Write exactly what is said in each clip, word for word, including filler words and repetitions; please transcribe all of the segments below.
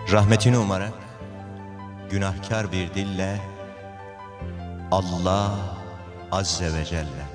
Rahmetini umarak günahkar bir dille Allah Azze ve Celle.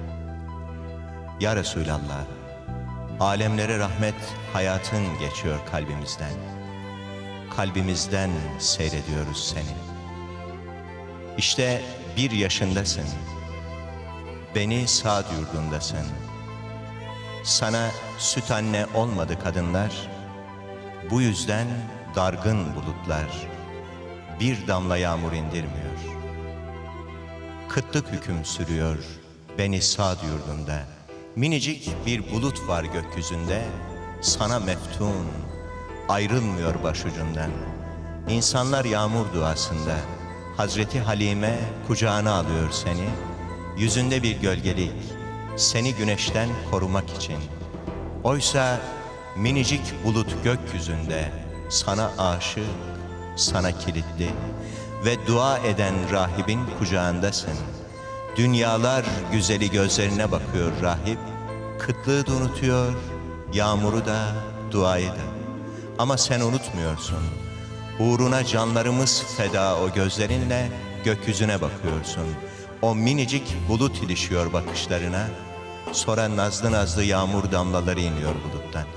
Ya Resulallah, alemlere rahmet, hayatın geçiyor kalbimizden. Kalbimizden seyrediyoruz seni. İşte bir yaşındasın, beni Sa'd yurdundasın. Sana süt anne olmadı kadınlar, bu yüzden dargın bulutlar bir damla yağmur indirmiyor. Kıtlık hüküm sürüyor beni Sa'd yurdunda. Minicik bir bulut var gökyüzünde, sana meftun, ayrılmıyor başucundan. İnsanlar yağmur duasında, Hazreti Halime kucağına alıyor seni. Yüzünde bir gölgelik, seni güneşten korumak için. Oysa minicik bulut gökyüzünde, sana aşık, sana kilitli ve dua eden rahibin kucağındasın. Dünyalar güzeli gözlerine bakıyor rahip, kıtlığı da unutuyor, yağmuru da, duayı da. Ama sen unutmuyorsun, uğruna canlarımız feda o gözlerinle gökyüzüne bakıyorsun. O minicik bulut ilişiyor bakışlarına, sonra nazlı nazlı yağmur damlaları iniyor buluttan.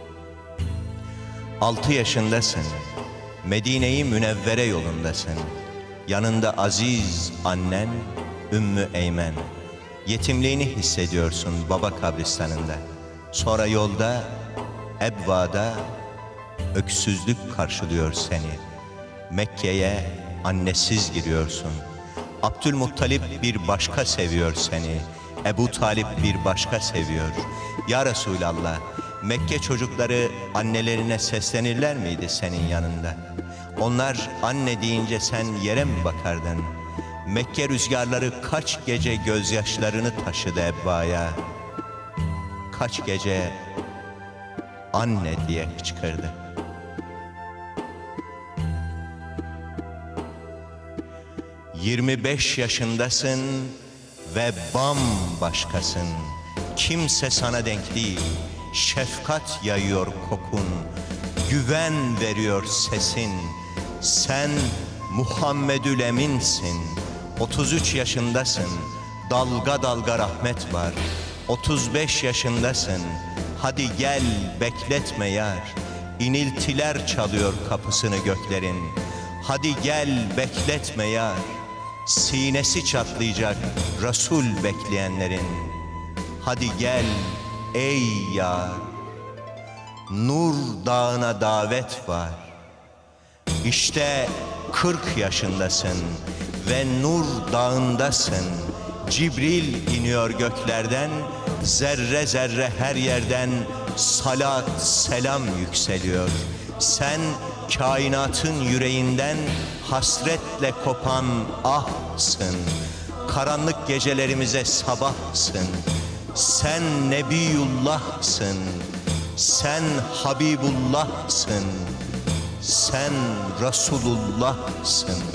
Altı yaşındasın, Medine-i Münevvere yolundasın. Yanında aziz annen Ümmü Eymen. Yetimliğini hissediyorsun baba kabristanında. Sonra yolda, Ebva'da öksüzlük karşılıyor seni. Mekke'ye annesiz giriyorsun. Abdülmuttalip bir başka seviyor seni. Ebu Talip bir başka seviyor. Ya Resulallah, Mekke çocukları annelerine seslenirler miydi senin yanında? Onlar anne deyince sen yere mi bakardın? Mekke rüzgarları kaç gece gözyaşlarını taşıdı Ebva'ya. Kaç gece anne diye hıçkırdı. Yirmi beş yaşındasın ve bambaşkasın. Kimse sana denk değil. Şefkat yayıyor kokun, güven veriyor sesin. Sen Muhammedül Emin'sin. otuz üç yaşındasın, dalga dalga rahmet var. otuz beş yaşındasın, hadi gel bekletme yar. İniltiler çalıyor kapısını göklerin. Hadi gel bekletme yar. Sinesi çatlayacak Resul bekleyenlerin. Hadi gel ey yar. Nur dağına davet var. İşte kırk yaşındasın ve Nur dağındasın. Cibril iniyor göklerden, zerre zerre her yerden salat selam yükseliyor. Sen kainatın yüreğinden hasretle kopan ahsın. Karanlık gecelerimize sabahsın. Sen Nebiyullah'sın. Sen Habibullah'sın. Sen Resulullah'sın.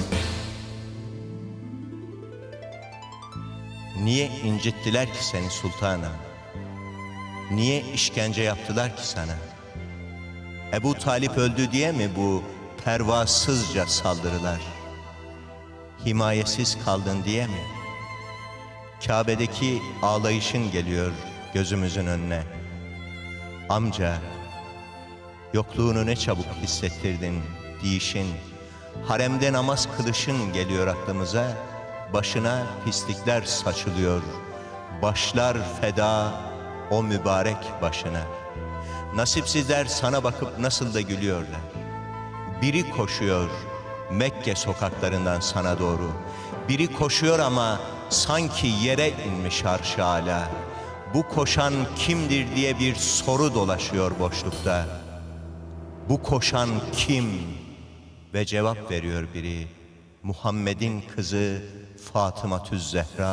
Niye incittiler ki seni sultanım? Niye işkence yaptılar ki sana? Ebu Talip öldü diye mi bu pervasızca saldırılar? Himayesiz kaldın diye mi? Kabe'deki ağlayışın geliyor gözümüzün önüne. Amca, yokluğunu ne çabuk hissettirdin diyişin. Haremde namaz kılışın geliyor aklımıza. Başına pislikler saçılıyor. Başlar feda o mübarek başına. Nasipsizler sana bakıp nasıl da gülüyorlar. Biri koşuyor Mekke sokaklarından sana doğru. Biri koşuyor ama sanki yere inmiş arş-ı âlâ. Bu koşan kimdir diye bir soru dolaşıyor boşlukta. Bu koşan kim? Ve cevap veriyor biri. Muhammed'in kızı Fatıma-tüz Zehra.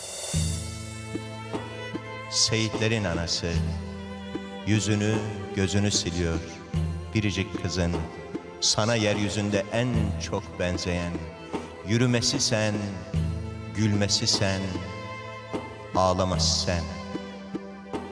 Seyitlerin anası. Yüzünü, gözünü siliyor biricik kızın. Sana yeryüzünde en çok benzeyen. Yürümesi sen, gülmesi sen, ağlaması sen.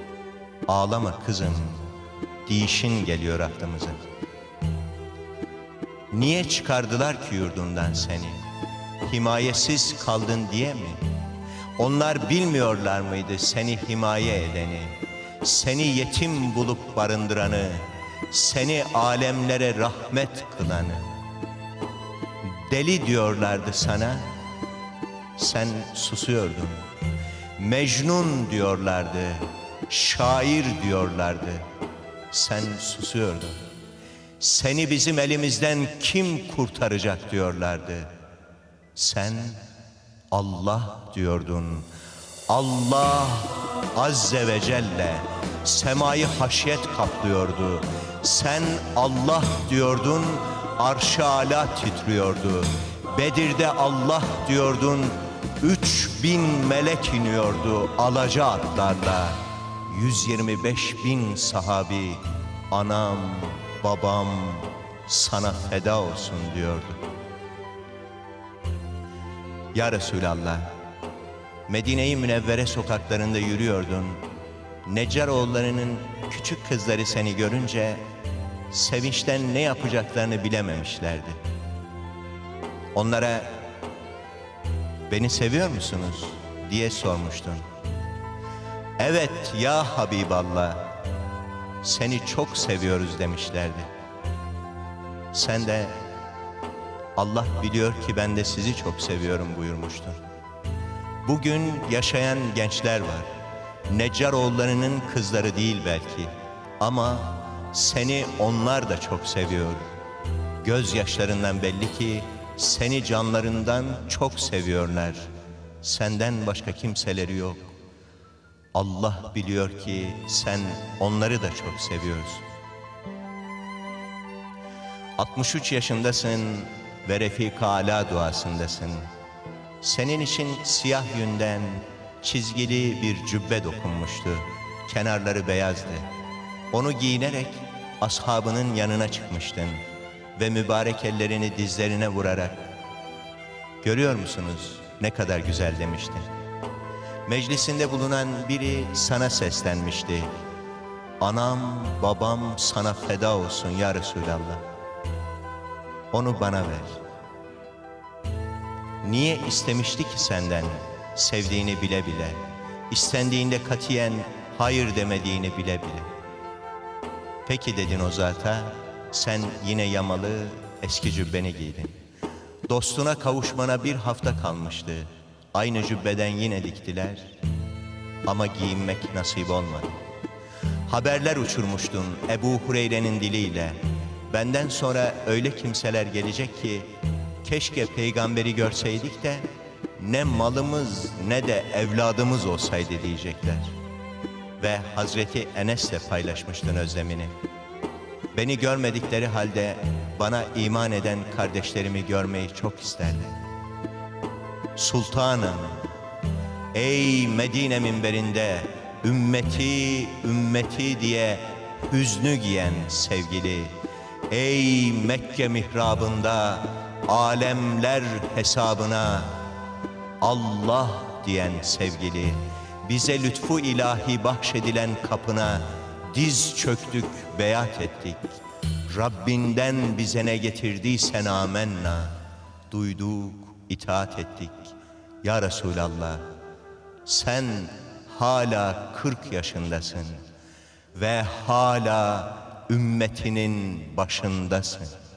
Ağlama kızım, diyişin geliyor aklımıza. Niye çıkardılar ki yurdundan seni? Himayesiz kaldın diye mi? Onlar bilmiyorlar mıydı seni himaye edeni? Seni yetim bulup barındıranı, seni alemlere rahmet kılanı. Deli diyorlardı sana, sen susuyordun. Mecnun diyorlardı, şair diyorlardı, sen susuyordun. Seni bizim elimizden kim kurtaracak diyorlardı. Sen Allah diyordun. Allah Azze ve Celle semayı haşyet kaplıyordu. Sen Allah diyordun, arş-ı âlâ titriyordu. Bedir'de Allah diyordun, üç bin melek iniyordu alaca atlarla. Yüz yirmi beş bin sahabi, anam, babam sana feda olsun diyordu. Ya Resulallah, Medine-i Münevvere sokaklarında yürüyordun. Neccaroğullarının küçük kızları seni görünce sevinçten ne yapacaklarını bilememişlerdi. Onlara "Beni seviyor musunuz?" diye sormuştun. "Evet ya Habiballah, seni çok seviyoruz" demişlerdi. Sen de "Allah biliyor ki ben de sizi çok seviyorum" buyurmuştun. Bugün yaşayan gençler var. Neccaroğullarının kızları değil belki, ama seni onlar da çok seviyor. Gözyaşlarından belli ki seni canlarından çok seviyorlar. Senden başka kimseleri yok. Allah biliyor ki sen onları da çok seviyorsun. altmış üç yaşındasın ve Refik-i Alâ duasındasın. Senin için siyah yünden çizgili bir cübbe dokunmuştu. Kenarları beyazdı. Onu giyinerek ashabının yanına çıkmıştın ve mübarek ellerini dizlerine vurarak "Görüyor musunuz ne kadar güzel" demiştin. Meclisinde bulunan biri sana seslenmişti. "Anam, babam sana feda olsun ya Resulallah. Onu bana ver." Niye istemişti ki senden sevdiğini bile bile, istendiğinde katiyen hayır demediğini bile bile? "Peki" dedin o zata, sen yine yamalı eski cübbeni giydin. Dostuna kavuşmana bir hafta kalmıştı. Aynı cübbeden yine diktiler ama giyinmek nasip olmadı. Haberler uçurmuştun Ebu Hureyre'nin diliyle. Benden sonra öyle kimseler gelecek ki keşke peygamberi görseydik de ne malımız ne de evladımız olsaydı diyecekler. Ve Hazreti Enes'le paylaşmıştın özlemini. Beni görmedikleri halde bana iman eden kardeşlerimi görmeyi çok isterler. Sultanım, ey Medine minberinde ümmeti, ümmeti diye hüznü giyen sevgili, ey Mekke mihrabında alemler hesabına Allah diyen sevgili, bize lütfu ilahi bahşedilen kapına diz çöktük, beyat ettik. Rabbinden bize ne getirdiysen amenna, duyduk, itaat ettik. Ya Resulallah, sen hala kırk yaşındasın ve hala ümmetinin başındasın.